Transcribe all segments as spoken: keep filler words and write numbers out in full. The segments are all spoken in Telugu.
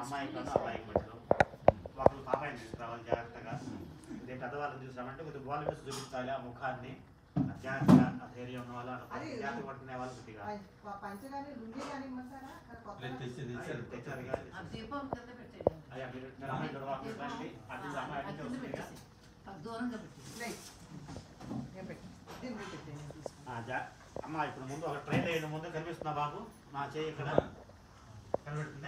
అమ్మాయికి అబ్బాయికి మధ్యలో ఒకళ్ళు పాపాయిని తీసుకురావాలి జాగ్రత్తగా. ఇదే పెద్దవాళ్ళని తీసుకురామంటే కొద్దిగా గోల వేసి చూపించాలి ఆ ముఖాన్ని జాగ్రత్తగా. ఆ ధైర్యం ఉన్న వాళ్ళు జాగ్రత్త పట్టుకునే వాళ్ళు కొద్దిగా తెచ్చారు కానీ అయ్యా మీరు అమ్మాయి రండి అటు అమ్మాయి అటు అమ్మ ఇప్పుడు ముందు ఒక ట్రైన్ అయ్యే ముందు కనిపిస్తుందా బాబు? నా చేయి ఇక్కడ కనిపెడుతుందా?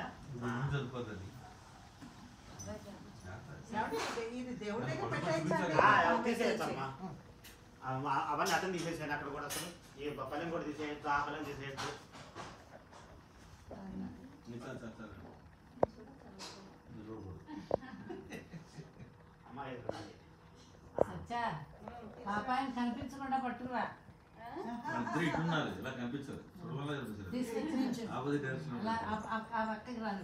అవన్నీ అతను తీసేసాను అక్కడ కూడా. అసలు ఈ పల్లెం కూడా తీసేయచ్చు, ఆ పల్లెం తీసేయచ్చు. అమ్మాయి పాపాయని కనిపించకుండా పట్టుకురా. ఇలా కనిపించదు పక్కకి రాను.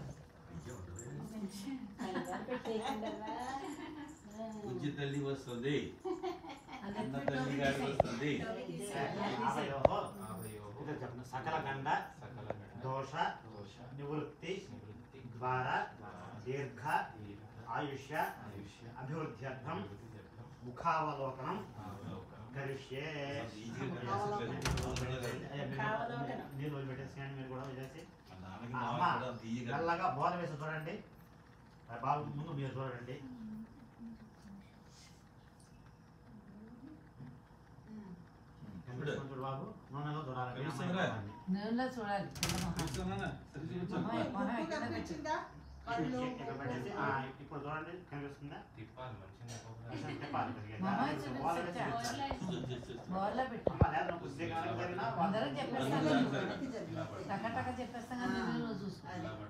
బుజ్జి తల్లి వస్తుంది, అన్న తల్లి గారి వస్తుంది. సకల గండ దోష నివృత్తి ద్వారా దీర్ఘ ఆయుష్య అభివృద్ధ్యర్థం ముఖావలోకనం కరిష్యే. నీళ్ళు వదిలిపెట్టేసి మీరు కూడా వదిలేసి నల్లగా బోధ వేసి చూడండి బాబు. ముందు మీరు చూడండి. బాబు నూనెలో చూడాలి, నూనెలో చూడాలి. ఇప్పుడు చూడండి కనిపిస్తుందా? అందరం చెప్పేస్తాను, టక టక చెప్పేస్తాం కానీ నువ్వు చూసుకో.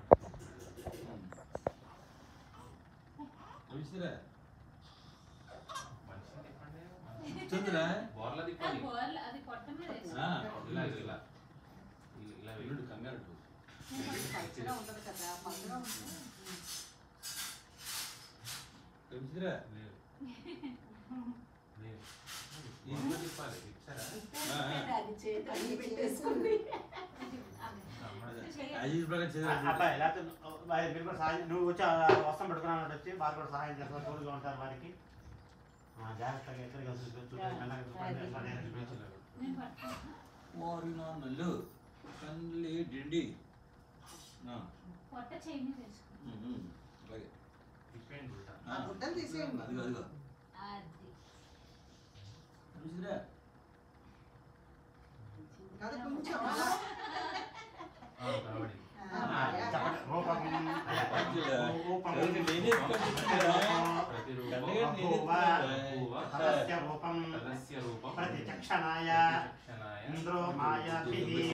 నువ్వు వచ్చి వస్త్రం పెట్టుకున్నాను వచ్చి వారు కూడా సహాయం చేస్తారు, తోడుగా ఉంటారు వారికి. జాగ్రత్తగా ఇద్దరు కలిసి రూపం ప్రతిచక్షణాయ ఇంద్రో మాయాభిః